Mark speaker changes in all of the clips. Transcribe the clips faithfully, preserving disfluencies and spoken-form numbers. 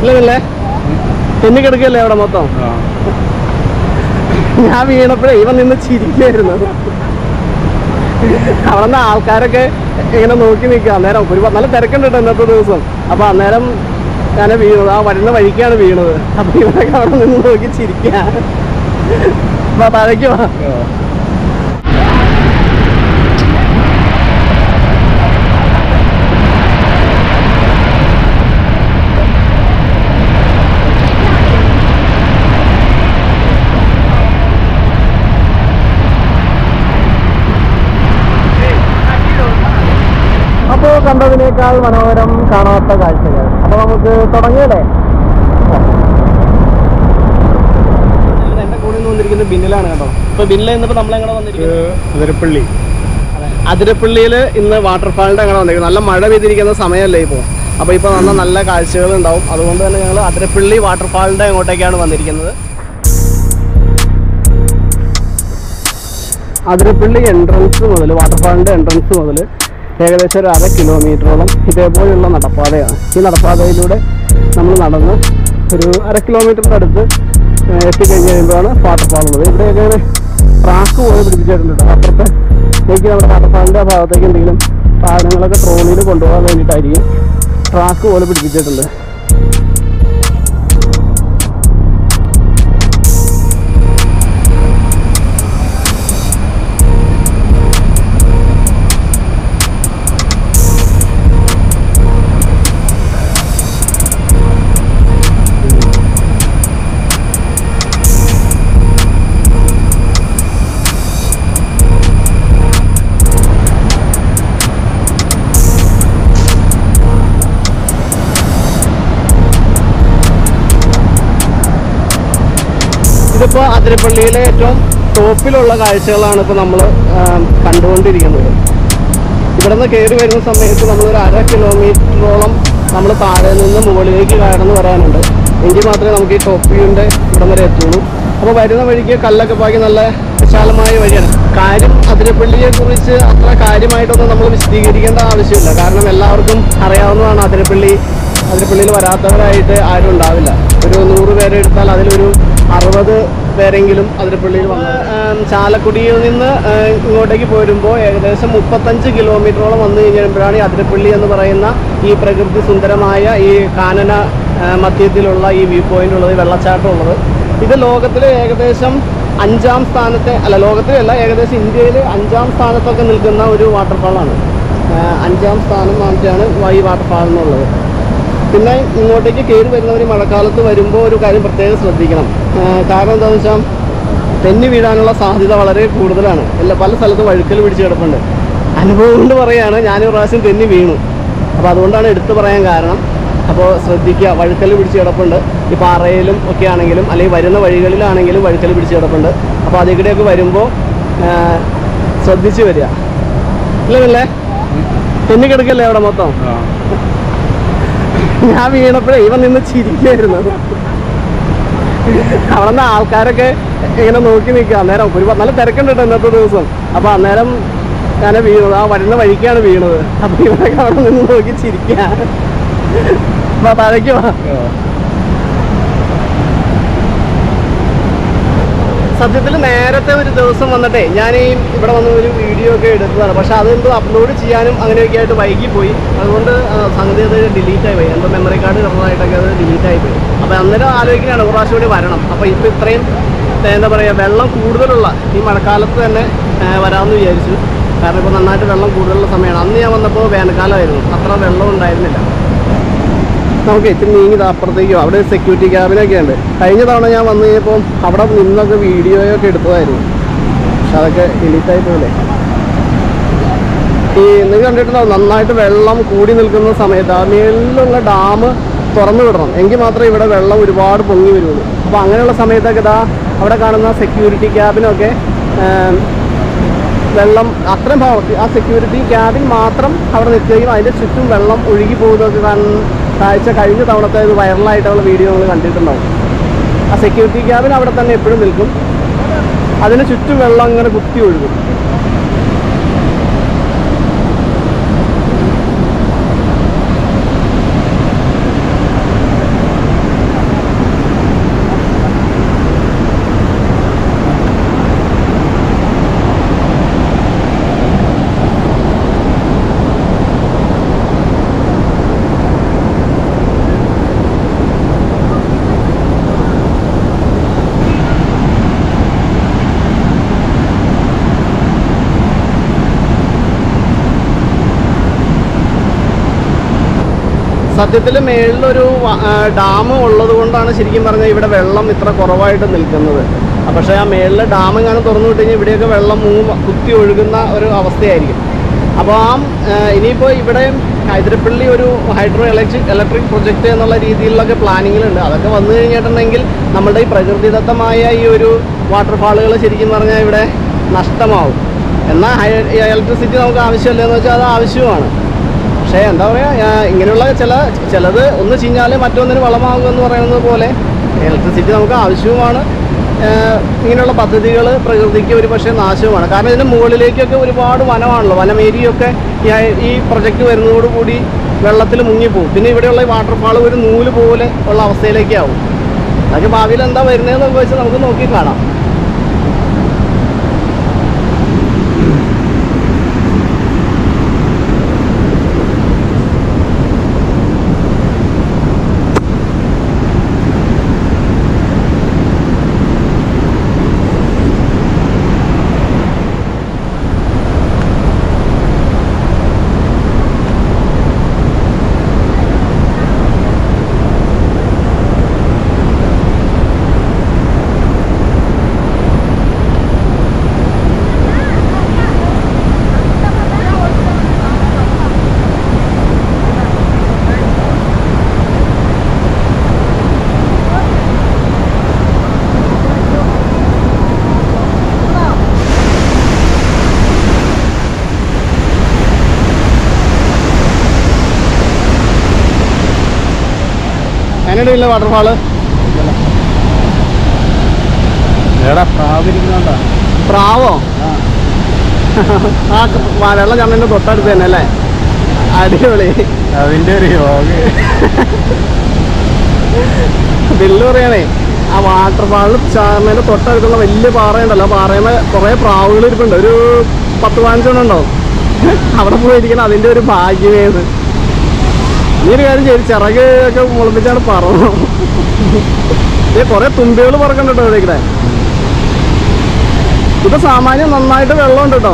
Speaker 1: ഇല്ലല്ലേ തെന്നിക്കിടക്കല്ലേ അവിടെ മൊത്തം. ഞാൻ വീണപ്പോഴേ ഇവൻ നിന്ന് ചിരിക്കായിരുന്നു. അവിടെ നിന്ന് ആൾക്കാരൊക്കെ ഇങ്ങനെ നോക്കി നിൽക്കുക. അന്നേരം ഒരു നല്ല തിരക്കുണ്ട് കേട്ടോ ഇന്നത്തെ ദിവസം. അപ്പൊ അന്നേരം ഞാൻ വീണത് ആ വരുന്ന വഴിക്കാണ് വീണത്. അപ്പൊ ഇവരൊക്കെ അവിടെ നിന്ന് നോക്കി ചിരിക്കുക. അപ്പൊ താഴേക്ക് വാ. അപ്പോൾ കണ്ടതിനേക്കാൾ മനോഹരം കാണാത്ത കാഴ്ചകൾ. അപ്പൊ നമുക്ക് തുടങ്ങിയല്ലേ. എന്റെ കൂടെ നിന്ന് വന്നിരിക്കുന്നത് ബിന്നിലാണ് കേട്ടോ. ഇപ്പൊ ബിന്നിൽ ഇന്നിപ്പോ നമ്മളെങ്ങനെ വന്നിരിക്കുന്നത് അതിരപ്പള്ളി. അതിരപ്പള്ളിയിൽ ഇന്ന് വാട്ടർഫാളിന്റെ അങ്ങനെ വന്നിരിക്കുന്നത്. നല്ല മഴ പെയ്തിരിക്കുന്ന സമയമല്ലേ ഇപ്പോൾ. അപ്പോൾ ഇപ്പോൾ നല്ല നല്ല കാഴ്ചകൾ ഉണ്ടാവും. അതുകൊണ്ട് തന്നെ ഞങ്ങൾ അതിരപ്പള്ളി വാട്ടർഫാളിന്റെ അങ്ങോട്ടേക്കാണ് വന്നിരിക്കുന്നത്. അതിരപ്പള്ളി എൻട്രൻസ് മുതൽ വാട്ടർഫാളിന്റെ എൻട്രൻസ് മുതൽ ഏകദേശം ഒരു അര കിലോമീറ്ററോളം ഇതേപോലെയുള്ള നടപ്പാതയാണ്. ഈ നടപ്പാതയിലൂടെ നമ്മൾ നടന്ന് ഒരു അര കിലോമീറ്ററിൻ്റെ അടുത്ത് എത്തിക്കഴിഞ്ഞ് കഴിയുമ്പോഴാണ് വാട്ടർഫാൾ ഉള്ളത്. ഇവിടെയൊക്കെ ഇങ്ങനെ ട്രാക്ക് പോലെ പിടിപ്പിച്ചിട്ടുണ്ട്. അപ്പുറത്തെ എനിക്ക് നമ്മുടെ വാട്ടർഫാളിൻ്റെ ഭാഗത്തേക്ക് എന്തെങ്കിലും സാധനങ്ങളൊക്കെ ട്രോളിയിൽ കൊണ്ടുപോകാൻ വേണ്ടിയിട്ടായിരിക്കും ട്രാക്ക് പോലെ പിടിപ്പിച്ചിട്ടുണ്ട്. ഇതിപ്പോൾ അതിരപ്പള്ളിയിലെ ഏറ്റവും ടോപ്പിലുള്ള കാഴ്ചകളാണ് ഇപ്പോൾ നമ്മൾ കണ്ടുകൊണ്ടിരിക്കുന്നത്. ഇവിടെ നിന്ന് കയറി വരുന്ന സമയത്ത് നമ്മളൊരു അര കിലോമീറ്ററോളം നമ്മൾ താഴെ നിന്ന് മുകളിലേക്ക് കയറുന്നു വരാനുണ്ട്. എങ്കിൽ മാത്രമേ നമുക്ക് ഈ ടോപ്പ് വ്യൂവിൻ്റെ ഇവിടം വരെ എത്തുള്ളൂ. അപ്പോൾ വരുന്ന വഴിക്ക് കല്ലൊക്കെ പാക്കി നല്ല വിശാലമായ വഴിയാണ്. കാര്യം അതിരപ്പള്ളിയെക്കുറിച്ച് അത്ര കാര്യമായിട്ടൊന്നും നമ്മൾ വിശദീകരിക്കേണ്ട ആവശ്യമില്ല. കാരണം എല്ലാവർക്കും അറിയാവുന്നതാണ് അതിരപ്പള്ളി. അതിരപ്പള്ളിയിൽ വരാത്തവരായിട്ട് ആരും ഉണ്ടാവില്ല. ഒരു നൂറ് പേരെ എടുത്താൽ അതിലൊരു അറുപത് പേരെങ്കിലും അതിരപ്പള്ളിയിൽ വന്ന് ചാലക്കുടിയിൽ നിന്ന് ഇങ്ങോട്ടേക്ക് പോരുമ്പോൾ ഏകദേശം മുപ്പത്തഞ്ച് കിലോമീറ്ററോളം വന്നു കഴിഞ്ഞപ്പോഴാണ് ഈ അതിരപ്പള്ളി എന്ന് പറയുന്ന ഈ പ്രകൃതി സുന്ദരമായ ഈ കാനന മധ്യത്തിലുള്ള ഈ വ്യൂ പോയിന്റ് ഉള്ളത്, വെള്ളച്ചാട്ടം ഉള്ളത്. ഇത് ലോകത്തിലെ ഏകദേശം അഞ്ചാം സ്ഥാനത്തെ അല്ല ലോകത്തിലല്ല ഏകദേശം ഇന്ത്യയിൽ അഞ്ചാം സ്ഥാനത്തൊക്കെ നിൽക്കുന്ന ഒരു വാട്ടർഫാളാണ്. അഞ്ചാം സ്ഥാനം വാങ്ങിച്ചാണ് ഈ വാട്ടർഫാൾ എന്നുള്ളത്. പിന്നെ ഇങ്ങോട്ടേക്ക് കയറി വരുന്നവർ മഴക്കാലത്ത് വരുമ്പോൾ ഒരു കാര്യം പ്രത്യേകം ശ്രദ്ധിക്കണം. കാരണം എന്താണെന്ന് വെച്ചാൽ തെന്നി വീഴാനുള്ള സാധ്യത വളരെ കൂടുതലാണ്. എല്ലാ പല സ്ഥലത്തും വഴുക്കൽ പിടിച്ച് കിടപ്പുണ്ട്. അനുഭവം കൊണ്ട് പറയുകയാണ്, ഞാനൊരു പ്രാവശ്യം തെന്നി വീണു. അപ്പോൾ അതുകൊണ്ടാണ് എടുത്തു പറയാൻ കാരണം. അപ്പോൾ ശ്രദ്ധിക്കുക, വഴുക്കൽ പിടിച്ച് കിടപ്പുണ്ട്. ഈ പാറയിലും ഒക്കെ ആണെങ്കിലും അല്ലെങ്കിൽ വരുന്ന വഴികളിലാണെങ്കിലും വഴുക്കൽ പിടിച്ച് കിടപ്പുണ്ട്. അപ്പോൾ അതികൂടെയൊക്കെ വരുമ്പോൾ ശ്രദ്ധിച്ച് വരിക. ഇല്ലല്ലേ തെന്നി കിടക്കല്ലേ അവിടെ മൊത്തം. ഞാൻ വീണപ്പോഴേ ഇവൻ നിന്ന് ചിരിക്കായിരുന്നു. അവിടെ നിന്ന് ആൾക്കാരൊക്കെ ഇങ്ങനെ നോക്കി നിൽക്കുക. അന്നേരം ഒരു നല്ല തിരക്കുണ്ട് കേട്ടോ ഇന്നത്തെ ദിവസം. അപ്പൊ അന്നേരം ഞാൻ വീണത് ആ വരുന്ന വഴിക്കാണ് വീണത്. അപ്പൊ ഇവരൊക്കെ അവിടെ നിന്ന് നോക്കി ചിരിക്കുക. അപ്പൊ താഴേക്ക് വാ. സത്യത്തിൽ നേരത്തെ ഒരു ദിവസം വന്നിട്ടേ ഞാൻ ഈ ഇവിടെ വന്ന് ഒരു വീഡിയോ ഒക്കെ എടുത്തതാണ്. പക്ഷെ അതെന്തോ അപ്ലോഡ് ചെയ്യാനും അങ്ങനെയൊക്കെ ആയിട്ട് വൈകിപ്പോയി. അതുകൊണ്ട് സംഗതി അത് ഡിലീറ്റായി പോയി. എന്തോ മെമ്മറി കാർഡ് കിടന്നതായിട്ടൊക്കെ അത് ഡിലീറ്റായി പോയി. അപ്പോൾ അന്നേരം ആലോചിക്കുകയാണ് ഒരു പ്രാവശ്യം കൂടി വരണം. അപ്പോൾ ഇപ്പോൾ ഇത്രയും എന്താ പറയുക വെള്ളം കൂടുതലുള്ള ഈ മഴക്കാലത്ത് തന്നെ വരാമെന്ന് വിചാരിച്ചു. കാരണം ഇപ്പോൾ നന്നായിട്ട് വെള്ളം കൂടുതലുള്ള സമയമാണ്. അന്ന് ഞാൻ വന്നപ്പോൾ വേനൽക്കാലമായിരുന്നു, അത്ര വെള്ളം ഉണ്ടായിരുന്നില്ല. നമുക്ക് ഇത്തിരി നീങ്ങി അപ്പുറത്തേക്കോ അവിടെ സെക്യൂരിറ്റി ക്യാബിനൊക്കെ ഉണ്ട്. കഴിഞ്ഞ തവണ ഞാൻ വന്നു കഴിഞ്ഞപ്പോൾ അവിടെ നിന്നൊക്കെ വീഡിയോയൊക്കെ എടുത്തതായിരുന്നു. പക്ഷെ അതൊക്കെ ഡിലീറ്റായി പോലെ. ഈ നിങ്ങൾ കണ്ടിട്ടുണ്ടാവും നന്നായിട്ട് വെള്ളം കൂടി നിൽക്കുന്ന സമയത്ത് ആ മേലിലുള്ള ഡാം തുറന്നു വിടണം. എങ്കിൽ മാത്രമേ ഇവിടെ വെള്ളം ഒരുപാട് പൊങ്ങി വരുള്ളൂ. അപ്പോൾ അങ്ങനെയുള്ള സമയത്തൊക്കെ ഇതാ അവിടെ കാണുന്ന സെക്യൂരിറ്റി ക്യാബിനൊക്കെ വെള്ളം അത്രയും ഭാഗത്ത് ആ സെക്യൂരിറ്റി ക്യാബിൻ മാത്രം അവിടെ നിൽക്കുകയും അതിൻ്റെ ചുറ്റും വെള്ളം ഒഴുകി പോകുന്നതൊക്കെ കാണുന്ന കാഴ്ച കഴിഞ്ഞ തവണത്തെ ഇത് വൈറലായിട്ടുള്ള വീഡിയോ നിങ്ങൾ കണ്ടിട്ടുണ്ടാവും. ആ സെക്യൂരിറ്റി ക്യാബിൻ അവിടെ തന്നെ എപ്പോഴും നിൽക്കും. അതിന് ചുറ്റും വെള്ളം അങ്ങനെ കുത്തി ഒഴുകും. സത്യത്തിൽ മേളിലൊരു ഡാം ഉള്ളത് കൊണ്ടാണ് ശരിക്കും പറഞ്ഞാൽ ഇവിടെ വെള്ളം ഇത്ര കുറവായിട്ട് നിൽക്കുന്നത്. പക്ഷേ ആ മേളിലെ ഡാം ഇങ്ങനെ തുറന്നു വിട്ട് കഴിഞ്ഞാൽ ഇവിടെയൊക്കെ വെള്ളം മൂന്ന് കുത്തി ഒഴുകുന്ന ഒരു അവസ്ഥയായിരിക്കും. അപ്പോൾ ആ ഇനിയിപ്പോൾ ഇവിടെ അതിരപ്പള്ളി ഒരു ഹൈഡ്രോ ഇലക്ട്രിക് ഇലക്ട്രിക് പ്രൊജക്റ്റ് എന്നുള്ള രീതിയിലൊക്കെ പ്ലാനിങ്ങിലുണ്ട്. അതൊക്കെ വന്നു കഴിഞ്ഞിട്ടുണ്ടെങ്കിൽ നമ്മുടെ ഈ പ്രകൃതിദത്തമായ ഈ ഒരു വാട്ടർഫാളുകൾ ശരിക്കും പറഞ്ഞാൽ ഇവിടെ നഷ്ടമാവും. എന്നാൽ ഇലക്ട്രിസിറ്റി നമുക്ക് ആവശ്യമില്ലെന്ന് വെച്ചാൽ അത് ആവശ്യമാണ്. പക്ഷേ എന്താ പറയുക, ഇങ്ങനെയുള്ള ചില ചിലത് ഒന്ന് ചീഞ്ഞാൽ മറ്റൊന്നിന് വളമാകും എന്ന് പറയുന്നത് പോലെ ഇലക്ട്രിസിറ്റി നമുക്ക് ആവശ്യവുമാണ്. ഇങ്ങനെയുള്ള പദ്ധതികൾ പ്രകൃതിക്ക് ഒരു പക്ഷേ നാശവുമാണ്. കാരണം ഇതിന് മുകളിലേക്കൊക്കെ ഒരുപാട് വനമാണല്ലോ, വനമേരിയൊക്കെ ഈ പ്രൊജക്റ്റ് വരുന്നതോടുകൂടി വെള്ളത്തിൽ മുങ്ങിപ്പോവും. പിന്നെ ഇവിടെയുള്ള ഈ വാട്ടർഫാൾ ഒരു നൂല് പോലെ ഉള്ള അവസ്ഥയിലേക്കാവും. അതൊക്കെ ഭാവിയിൽ എന്താ വരുന്നതെന്നൊക്കെ വെച്ച് നമുക്ക് നോക്കി കാണാം. എങ്ങനെയില്ല വാട്ടർഫാള്? പ്രാവോ? ആ വെള്ളം കണ്ണിന്റെ തൊട്ടടുത്ത് തന്നെ അല്ലേ? അടിപൊളി. അതിന്റെ ഒരു ബില്ല് പറയണേ, ആ വാട്ടർഫാളിൽ ചാറിനതിന്റെ തൊട്ടടുത്തുള്ള വലിയ പാറയുണ്ടല്ലോ, ആ പാറയുന്ന കുറെ പ്രാവുകൾ ഇരിപ്പുണ്ട്. ഒരു പത്ത് പതിനഞ്ചെണ്ണം ഉണ്ടാവും. അവിടെ പോയിരിക്കണം. അതിന്റെ ഒരു ഭാഗ്യമേത്. ഈ ഒരു കാര്യം ചെയ്ത് ചിറക് ഒക്കെ മുളപ്പിച്ചാണ് പറന്നു. ഇത് കുറെ തുമ്പികൾ പറക്കണ്ട കേട്ടോ ഇവിടെ. ഇത് സാമാന്യം നന്നായിട്ട് വെള്ളമുണ്ട് കേട്ടോ.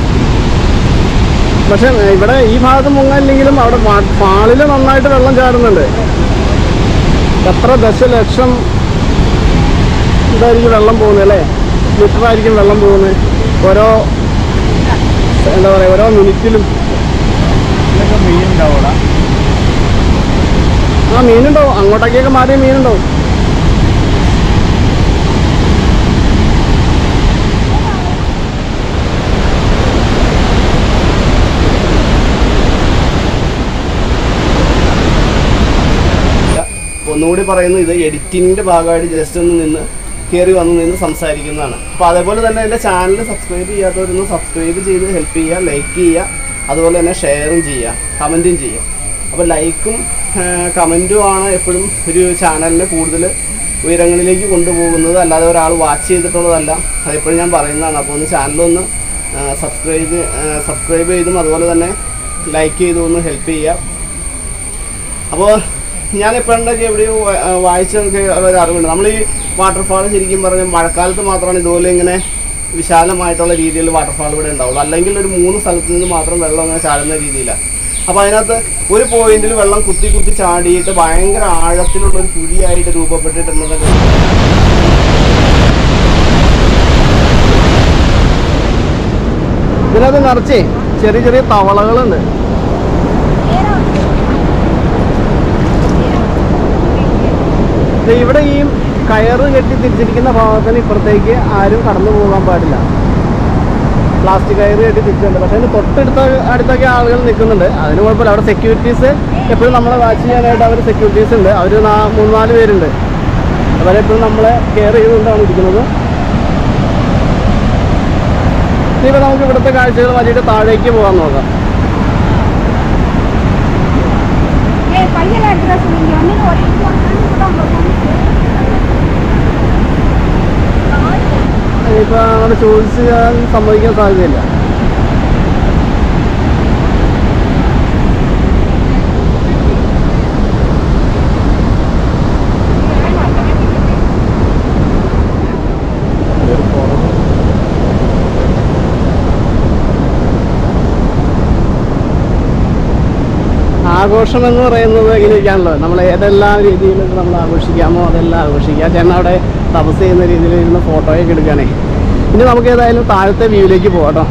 Speaker 1: പക്ഷെ ഇവിടെ ഈ ഭാഗത്ത് മുങ്ങില്ലെങ്കിലും അവിടെ ഫാളിൽ നന്നായിട്ട് വെള്ളം ചാടുന്നുണ്ട്. എത്ര ദശലക്ഷം ഇതായിരിക്കും വെള്ളം പോകുന്നത് അല്ലേ? ലിറ്ററായിരിക്കും വെള്ളം പോകുന്നത് ഓരോ എന്താ പറയുക ഓരോ മിനിറ്റിലും. മീനുണ്ടാവും. ആ മീനുണ്ടാവും, അങ്ങോട്ടേക്കൊക്കെ മാറിയ മീനുണ്ടാവും. ഒന്നുകൂടി പറയുന്നു, ഇത് എഡിറ്റിങ്ങിൻ്റെ ഭാഗമായിട്ട് ജസ്റ്റ് ഒന്ന് നിന്ന് കയറി വന്ന് നിന്ന് സംസാരിക്കുന്നതാണ്. അപ്പോൾ അതേപോലെ തന്നെ എൻ്റെ ചാനൽ സബ്സ്ക്രൈബ് ചെയ്യാത്തവരൊന്ന് സബ്സ്ക്രൈബ് ചെയ്ത് ഹെൽപ്പ് ചെയ്യുക, ലൈക്ക് ചെയ്യുക, അതുപോലെ തന്നെ ഷെയറും ചെയ്യുക, കമൻറ്റും ചെയ്യുക. അപ്പോൾ ലൈക്കും കമൻറ്റുമാണ് എപ്പോഴും ഒരു ചാനലിനെ കൂടുതൽ ഉയരങ്ങളിലേക്ക് കൊണ്ടുപോകുന്നത്, അല്ലാതെ ഒരാൾ വാച്ച് ചെയ്തിട്ടുള്ളതല്ല. അതെപ്പോഴും ഞാൻ പറയുന്നതാണ്. അപ്പോൾ ഒന്ന് ചാനലൊന്ന് സബ്സ്ക്രൈബ് സബ്സ്ക്രൈബ് ചെയ്തും അതുപോലെ തന്നെ ലൈക്ക് ചെയ്തും ഒന്ന് ഹെൽപ്പ് ചെയ്യുക. അപ്പോൾ ഞാൻ എപ്പോഴൊക്കെ എവിടെയോ വായിച്ചൊക്കെ ഒരു അറിവുണ്ട്. നമ്മൾ ഈ വാട്ടർഫാൾ ശരിക്കും പറഞ്ഞാൽ മഴക്കാലത്ത് മാത്രമാണ് ഇതുപോലെ ഇങ്ങനെ വിശാലമായിട്ടുള്ള രീതിയിൽ വാട്ടർഫാൾ ഇവിടെ ഉണ്ടാവുള്ളൂ. അല്ലെങ്കിൽ ഒരു മൂന്ന് സ്ഥലത്ത് നിന്ന് മാത്രം വെള്ളം അങ്ങനെ ചാടുന്ന രീതിയിലാണ്. അപ്പോൾ അതിനകത്ത് ഒരു പോയിന്റിൽ വെള്ളം കുത്തി കുത്തി ചാടിയിട്ട് ഭയങ്കര ആഴത്തിലുള്ളൊരു കുഴിയായിട്ട് രൂപപ്പെട്ടിട്ടുണ്ടെന്നൊക്കെ. ഇതിനകത്ത് നിറച്ചേ ചെറിയ ചെറിയ തവളകളുണ്ട്. ഇവിടെ ഈ കയറ് കെട്ടി തിരിച്ചിരിക്കുന്ന ഭാഗത്തിന് ഇപ്പുറത്തേക്ക് ആരും കടന്നു പോകാൻ പാടില്ല. പ്ലാസ്റ്റിക് കയറ് കെട്ടി തിരിച്ചിട്ടുണ്ട്. പക്ഷേ അതിന് തൊട്ടടുത്ത അടുത്തൊക്കെ ആളുകൾ നിൽക്കുന്നുണ്ട്. അതിന് കുഴപ്പമില്ല. അവിടെ സെക്യൂരിറ്റീസ് എപ്പോഴും നമ്മളെ വാച്ച് ചെയ്യാനായിട്ട് അവർ സെക്യൂരിറ്റീസ് ഉണ്ട്. അവർ മൂന്നാല് പേരുണ്ട്. അവരെപ്പോഴും നമ്മളെ കെയർ ചെയ്തുകൊണ്ടാണ് ഇരിക്കുന്നത്. ഇനിയിപ്പോൾ നമുക്ക് ഇവിടുത്തെ കാഴ്ചകൾ മാറ്റിയിട്ട് താഴേക്ക് പോകാൻ നോക്കാം. ഇനിയിപ്പോൾ അങ്ങനെ ചോദിച്ച് ഞാൻ സമ്മതിക്കാൻ സാധ്യതയില്ല. ആഘോഷം എന്ന് പറയുന്നത് എങ്ങനെയൊക്കെയാണല്ലോ, നമ്മൾ ഏതെല്ലാം രീതിയിൽ നമ്മൾ ആഘോഷിക്കാമോ അതെല്ലാം ആഘോഷിക്കുക. ചേട്ടൻ അവിടെ തപസ് ചെയ്യുന്ന രീതിയിൽ ഇരുന്ന് ഫോട്ടോയൊക്കെ എടുക്കുകയാണേ. ഇനി നമുക്ക് ഏതായാലും താഴത്തെ വ്യൂവിലേക്ക് പോകാം കേട്ടോ.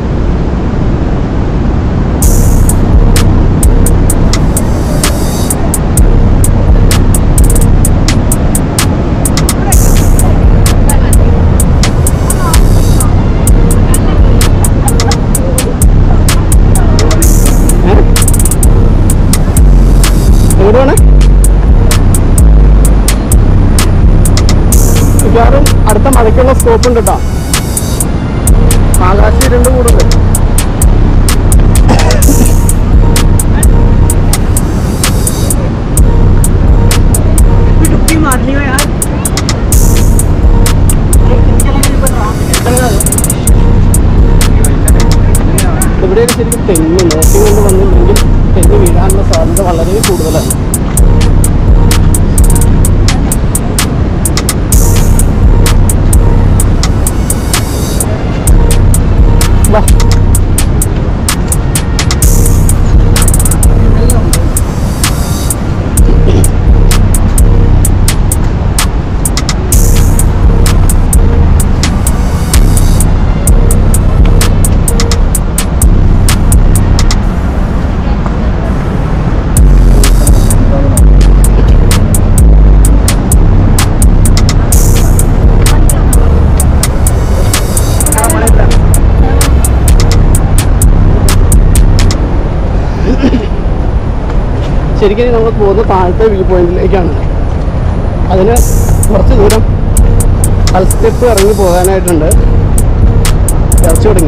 Speaker 1: മിക്കവാറും അടുത്ത മഴയ്ക്കുള്ള സ്കോപ്പ് ഉണ്ട് കേട്ടോ. ആകാശം ഇരുണ്ട് കൂടുതൽ. ഇവിടെയൊക്കെ ശരിക്കും തെങ്ങ് നോക്കി കൊണ്ട് വന്നില്ലെങ്കിൽ തെങ്ങ് വീഴാനുള്ള സാധ്യത വളരെ കൂടുതലാണ്. ശരിക്കും നമ്മൾ പോകുന്ന താഴത്തെ വ്യൂ പോയിന്റിലേക്കാണ്. അതിന് കുറച്ച് ദൂരം പൽ സ്റ്റെപ്പ് ഇറങ്ങി പോകാനായിട്ടുണ്ട്. ഇറച്ചി തുടങ്ങി.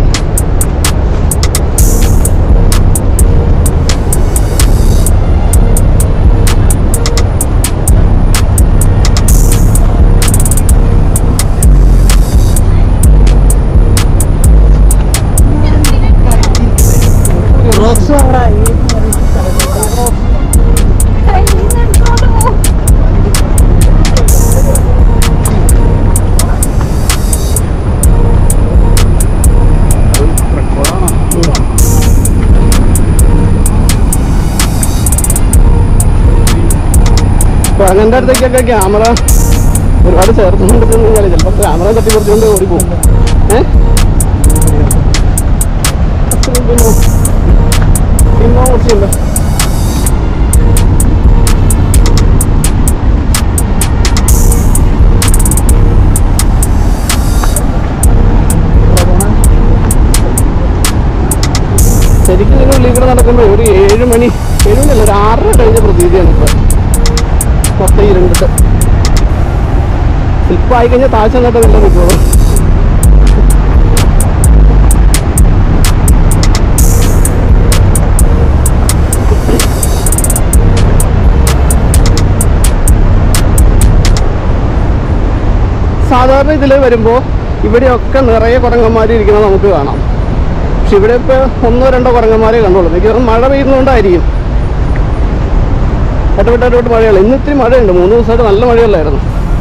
Speaker 1: അങ്ങൻ്റെ അടുത്തേക്കൊക്കെ ക്യാമറ ഒരുപാട് ചേർത്തുകൊണ്ട് കഴിഞ്ഞാൽ ചിലപ്പോൾ ക്യാമറ തട്ടി കുറച്ചുകൊണ്ട് ഓടിപ്പോകും. ഏഹ് പിന്നെ കുറച്ചുണ്ട്. ശരിക്കും നിങ്ങൾ ഉള്ളിൽ കൂടെ നടക്കുമ്പോൾ ഒരു ഏഴ് മണി ഏഴ് മണിയല്ല ഒരു ആറര കഴിഞ്ഞ പ്രതീതിയാണ് ഇപ്പോൾ. മൊത്തം ഇരുണ്ടിട്ട് സ്ലിപ്പായി കഴിഞ്ഞാൽ താഴ്ച നട്ടതില്ല നിൽക്കുള്ളൂ. സാധാരണ ഇതിൽ വരുമ്പോൾ ഇവിടെയൊക്കെ നിറയെ കുരങ്ങന്മാർ ഇരിക്കുന്നത് നമുക്ക് കാണാം. പക്ഷെ ഇവിടെ ഇപ്പോൾ ഒന്നോ രണ്ടോ കുരങ്ങന്മാരെ കണ്ടുള്ളൂ. മിക്കവാറും മഴ പെയ്യുന്നതുകൊണ്ടായിരിക്കും. ഇടവിട്ട് ഇടവിട്ട് മഴയുള്ള. ഇന്ന് ഇത്തിരി മഴയുണ്ട്. മൂന്ന് ദിവസമായിട്ട് നല്ല മഴയല്ലായിരുന്നു.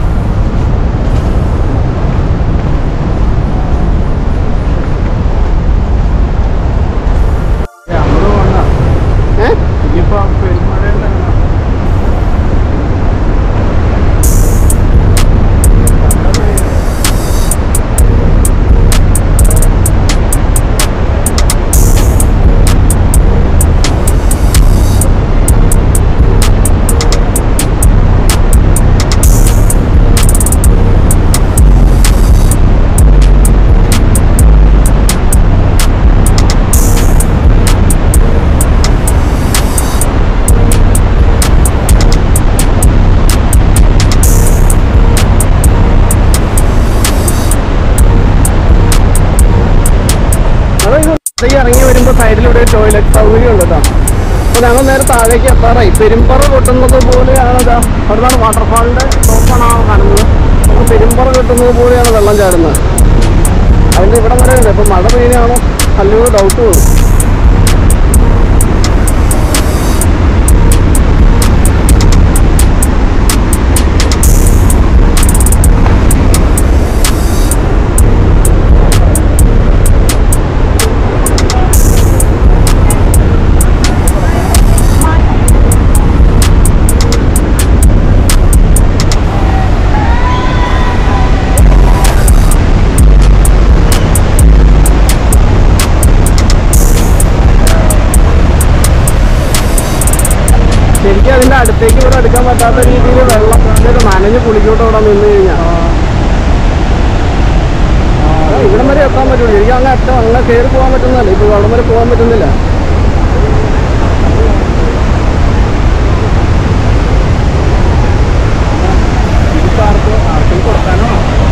Speaker 1: ഇറങ്ങി വരുമ്പോൾ സൈഡിലൂടെ ടോയ്ലറ്റ് സൗകര്യം ഉണ്ട് കേട്ടോ. അപ്പോൾ ഞങ്ങൾ നേരെ താഴേക്ക് എത്താറായി. പെരുമ്പറ കൊട്ടുന്നത് പോലെയാണ് ഇതാ. അവിടുന്നാണ് വാട്ടർഫാളിൻ്റെ ടോപ്പാണ് കാണുന്നത്. നമുക്ക് പെരുമ്പറ കൊട്ടുന്നത് പോലെയാണ് വെള്ളം ചാടുന്നത്. അതിൻ്റെ ഇവിടെ വരെ ഉണ്ട്. ഇപ്പം മഴ പെയ്യാണോ നല്ലൊരു ഡൗട്ട് തോന്നും. അടുത്തേക്ക് ഇവിടെ എടുക്കാൻ പറ്റാത്ത രീതിയിൽ വെള്ളം നനഞ്ഞ് കുളിക്കോട്ട് ഇവിടെ നിന്ന് കഴിഞ്ഞാൽ ഇവിടം വരെ എത്താൻ പറ്റുള്ളൂ. എനിക്ക് അങ്ങ് അറ്റം അങ്ങനെ കയറി പോകാൻ പറ്റുന്നതല്ല. ഇപ്പൊ അവിടെ വരെ പോകാൻ പറ്റുന്നില്ല. ആർക്കും കൊടുക്കാനോ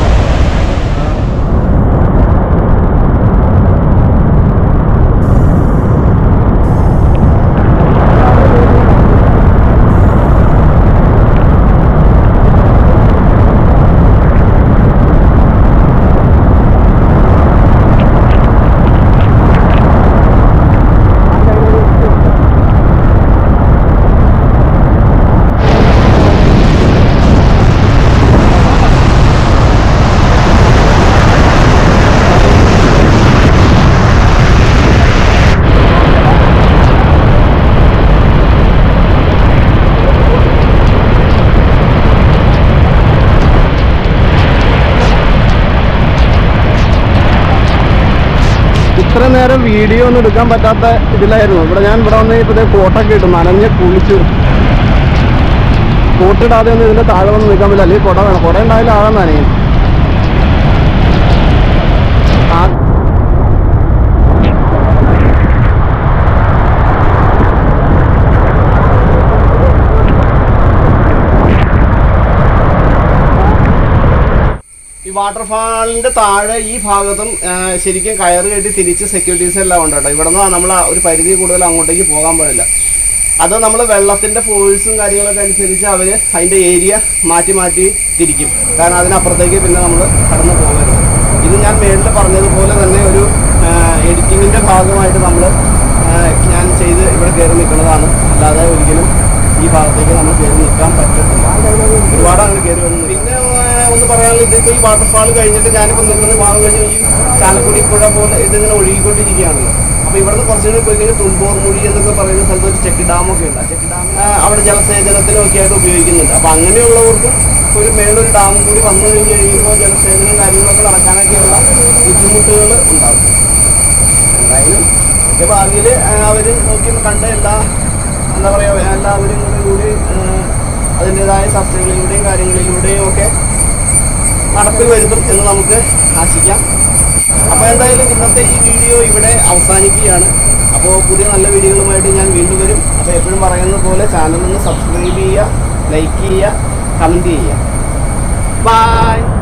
Speaker 1: ഇത്ര നേരം വീഡിയോ ഒന്നും എടുക്കാൻ പറ്റാത്ത ഇതിലായിരുന്നു. ഇവിടെ ഞാൻ ഇവിടെ വന്ന് ഇപ്പോൾ കോട്ടൊക്കെ ഇട്ടു നനഞ്ഞ് കുളിച്ചു. കോട്ടിടാതെ ഒന്നും ഇതിൻ്റെ താഴെ വന്ന് നിൽക്കാൻ പറ്റില്ല. അല്ലെങ്കിൽ കുട വേണം. കുട ഉണ്ടായാലും ആകാൻ നനയും. ആ ഈ വാട്ടർഫാളിൻ്റെ താഴെ ഈ ഭാഗത്തും ശരിക്കും കയറ് കെട്ടി തിരിച്ച് സെക്യൂരിറ്റീസ് എല്ലാം ഉണ്ട് കേട്ടോ. ഇവിടെ നിന്ന് നമ്മൾ ഒരു പരിധി കൂടുതൽ അങ്ങോട്ടേക്ക് പോകാൻ പാടില്ല. അത് നമ്മൾ വെള്ളത്തിൻ്റെ ഫോഴ്സും കാര്യങ്ങളൊക്കെ അനുസരിച്ച് അവർ അതിൻ്റെ ഏരിയ മാറ്റി മാറ്റി തിരിക്കും. കാരണം അതിനപ്പുറത്തേക്ക് പിന്നെ നമ്മൾ കടന്നു പോകരുത്. ഇത് ഞാൻ മേളിൽ പറഞ്ഞതുപോലെ തന്നെ ഒരു എഡിറ്റിങ്ങിൻ്റെ ഭാഗമായിട്ട് നമ്മൾ ഞാൻ ചെയ്ത് ഇവിടെ കയറി നിൽക്കുന്നതാണ്. അല്ലാതെ ഒരിക്കലും ഈ ഭാഗത്തേക്ക് നമ്മൾ കയറി നിൽക്കാൻ പറ്റത്തില്ല. ഒരുപാട് അങ്ങനെ കയറി വന്നു. പിന്നെ ഒന്ന് പറയാനുള്ളത്, ഇതിപ്പോൾ ഈ വാട്ടർഫാൾ കഴിഞ്ഞിട്ട് ഞാനിപ്പോൾ നിൽക്കുന്ന ഭാഗം കഴിഞ്ഞ് ഈ ചാലക്കുടി പുഴ പോലെ ഇതിങ്ങനെ ഒഴുകിക്കൊണ്ടിരിക്കുകയാണല്ലോ. അപ്പോൾ ഇവിടുന്ന് കുറച്ചുകൂടി പോയി കഴിഞ്ഞാൽ തുമ്പോർമുഴി എന്നൊക്കെ പറയുന്ന സ്ഥലത്ത് ഒരു ചെക്ക് ഡാമൊക്കെ ഉണ്ട്. ആ ചെക്ക് ഡാം അവിടെ ജലസേചനത്തിനൊക്കെ ആയിട്ട് ഉപയോഗിക്കുന്നുണ്ട്. അപ്പോൾ അങ്ങനെയുള്ളവർക്കും ഒരു മേളൊരു ഡാമും കൂടി വന്നു കഴിഞ്ഞ് കഴിയുമ്പോൾ ജലസേചനം കാര്യങ്ങളൊക്കെ നടക്കാനൊക്കെയുള്ള ബുദ്ധിമുട്ടുകൾ ഉണ്ടാകും. എന്തായാലും എൻ്റെ ഭാവിയിൽ അവർ നോക്കി കണ്ട എല്ലാ എന്താ പറയുക എല്ലാവരും കൂടെ കൂടി അതിൻ്റെതായ ചർച്ചകളിലൂടെയും കാര്യങ്ങളിലൂടെയും ഒക്കെ നടപ്പിൽ വരുത്തും എന്ന് നമുക്ക് ആശിക്കാം. അപ്പോൾ എന്തായാലും ഇന്നത്തെ ഈ വീഡിയോ ഇവിടെ അവസാനിക്കുകയാണ്. അപ്പോൾ പുതിയ നല്ല വീഡിയോകളുമായിട്ട് ഞാൻ വീണ്ടും വരും. അപ്പോൾ എപ്പോഴും പറയുന്നത് പോലെ ചാനലൊന്ന് സബ്സ്ക്രൈബ് ചെയ്യുക, ലൈക്ക് ചെയ്യുക, കമൻറ്റ് ചെയ്യുക. ബൈ.